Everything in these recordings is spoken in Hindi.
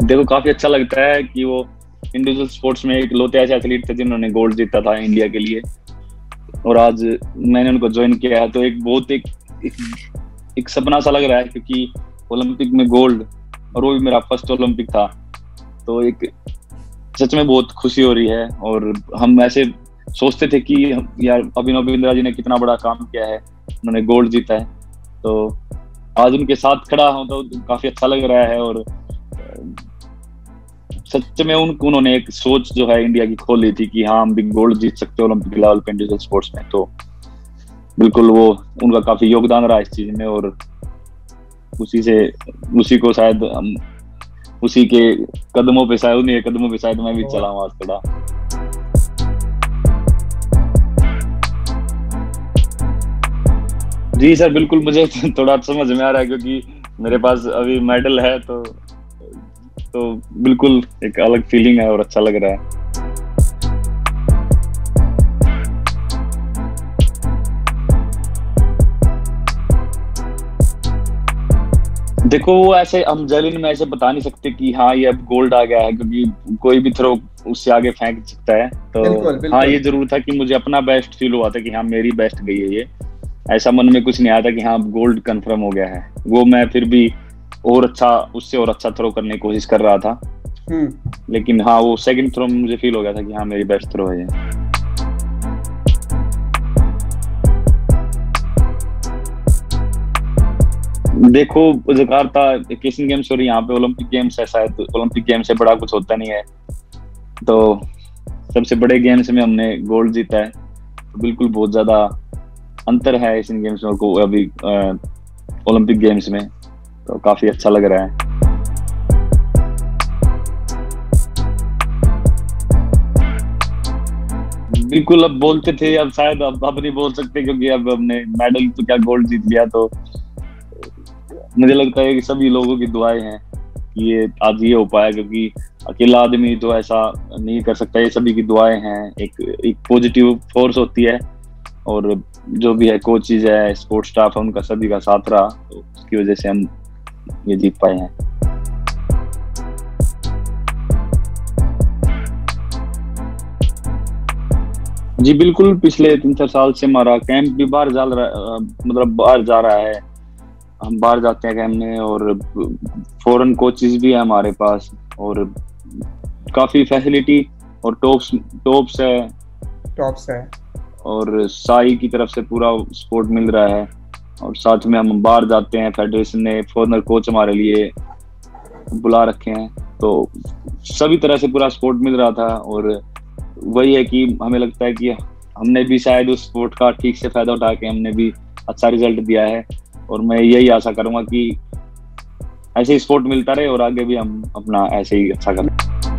देखो काफी अच्छा लगता है कि वो इंडिविजुअल स्पोर्ट्स में एक लौते ऐसे एथलीट थे जिन्होंने गोल्ड जीता था इंडिया के लिए, और आज मैंने उनको ज्वाइन किया है, तो एक बहुत एक, एक सपना सा लग रहा है, क्योंकि ओलंपिक में गोल्ड, और वो भी मेरा फर्स्ट ओलंपिक था। तो एक सच में बहुत खुशी हो रही है। और हम ऐसे सोचते थे कि यार अभिनव बिंद्रा जी ने कितना बड़ा काम किया है, उन्होंने गोल्ड जीता है, तो आज उनके साथ खड़ा हूं तो काफी अच्छा लग रहा है। और सच में उन्होंने एक सोच जो है इंडिया की खोली थी कि हाँ हम भी गोल्ड जीत सकते हैं ओलंपिक लेवल पे इंडिविजुअल स्पोर्ट्स में। तो बिल्कुल वो उनका काफी योगदान रहा इस चीज में, और उसी को शायद हम उसी के कदमों पे शायद, उन्हीं कदमों पे शायद मैं भी चला हूँ आज खड़ा। जी सर बिल्कुल, मुझे थोड़ा समझ में आ रहा है क्योंकि मेरे पास अभी मेडल है, तो बिल्कुल एक अलग फीलिंग है और अच्छा लग रहा है। देखो वो ऐसे हम जेवलिन में ऐसे बता नहीं सकते कि हाँ ये अब गोल्ड आ गया है, क्योंकि कोई भी थ्रो उससे आगे फेंक सकता है। तो बिल्कुल। हाँ ये जरूर था कि मुझे अपना बेस्ट फील हुआ था कि हाँ मेरी बेस्ट गई है ये, ऐसा मन में कुछ नहीं आया था कि हाँ गोल्ड कंफर्म हो गया है। वो मैं फिर भी और अच्छा, उससे और अच्छा थ्रो करने की कोशिश कर रहा था, लेकिन हाँ वो सेकंड थ्रो में मुझे फील हो गया था कि हाँ मेरी बेस्ट थ्रो है ये। देखो जकार्ता एशियन गेम्स और यहाँ पे ओलंपिक गेम्स है, शायद ओलंपिक गेम्स से बड़ा कुछ होता नहीं है, तो सबसे बड़े गेम्स में हमने गोल्ड जीता है, तो बिल्कुल बहुत ज्यादा अंतर है एशियन गेम्स में को अभी ओलंपिक गेम्स में, तो काफी अच्छा लग रहा है। बिल्कुल, अब बोलते थे, अब शायद अब नहीं बोल सकते क्योंकि अब हमने मेडल तो क्या गोल्ड जीत लिया, तो मुझे लगता है कि सभी लोगों की दुआएं हैं कि ये आज ये हो पाया, क्योंकि अकेला आदमी तो ऐसा नहीं कर सकता, ये सभी की दुआएं हैं। एक पॉजिटिव फोर्स होती है, और जो भी है कोचेज है, स्पोर्ट्स स्टाफ है, उनका सभी का साथ रहा, तो उसकी वजह से हम ये जीत पाए हैं। जी बिल्कुल, पिछले 3-4 साल से हमारा कैंप भी बाहर जा रहा है, हम बाहर जाते हैं कैंप में, और फॉरेन कोचेस भी है हमारे पास, और काफी फैसिलिटी और टॉप्स है और साई की तरफ से पूरा सपोर्ट मिल रहा है। और साथ में हम बाहर जाते हैं, फेडरेशन ने फॉरेनर कोच हमारे लिए बुला रखे हैं, तो सभी तरह से पूरा सपोर्ट मिल रहा था। और वही है कि हमें लगता है कि हमने भी शायद उस सपोर्ट का ठीक से फायदा उठा के हमने भी अच्छा रिजल्ट दिया है, और मैं यही आशा करूंगा कि ऐसे ही सपोर्ट मिलता रहे और आगे भी हम अपना ऐसे ही अच्छा करें।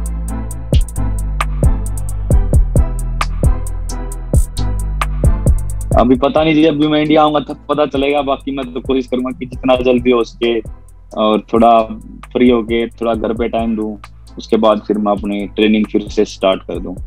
अभी पता नहीं, जब भी मैं इंडिया आऊंगा तब पता चलेगा, बाकी मैं तो कोशिश करूंगा कि जितना जल्दी हो सके और थोड़ा फ्री होके थोड़ा घर पे टाइम दूं, उसके बाद फिर मैं अपनी ट्रेनिंग फिर से स्टार्ट कर दूं।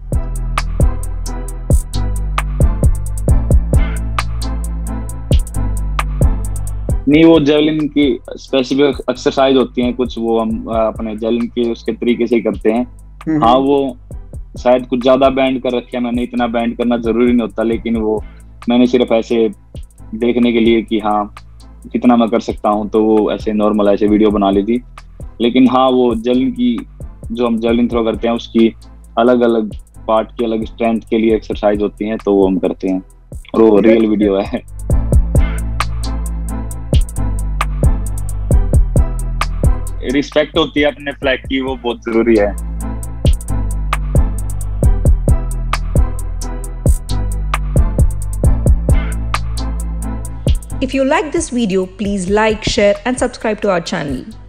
नहीं, वो जेवलिन की स्पेसिफिक एक्सरसाइज होती हैं कुछ, वो हम अपने जेवलिन के उसके तरीके से ही करते हैं। हाँ वो शायद कुछ ज्यादा बैंड कर रखे हैं मैंने, इतना बैंड करना जरूरी नहीं होता, लेकिन वो मैंने सिर्फ ऐसे देखने के लिए कि हाँ कितना मैं कर सकता हूँ, तो वो ऐसे नॉर्मल ऐसे वीडियो बना ली थी। लेकिन हाँ वो जेवलिन की जो हम जेवलिन थ्रो करते हैं उसकी अलग अलग पार्ट की अलग स्ट्रेंथ के लिए एक्सरसाइज होती हैं, तो वो हम करते हैं, और वो रियल वीडियो है। रिस्पेक्ट होती है अपने फ्लैग की, वो बहुत जरूरी है। If you like this video, please like, share and subscribe to our channel.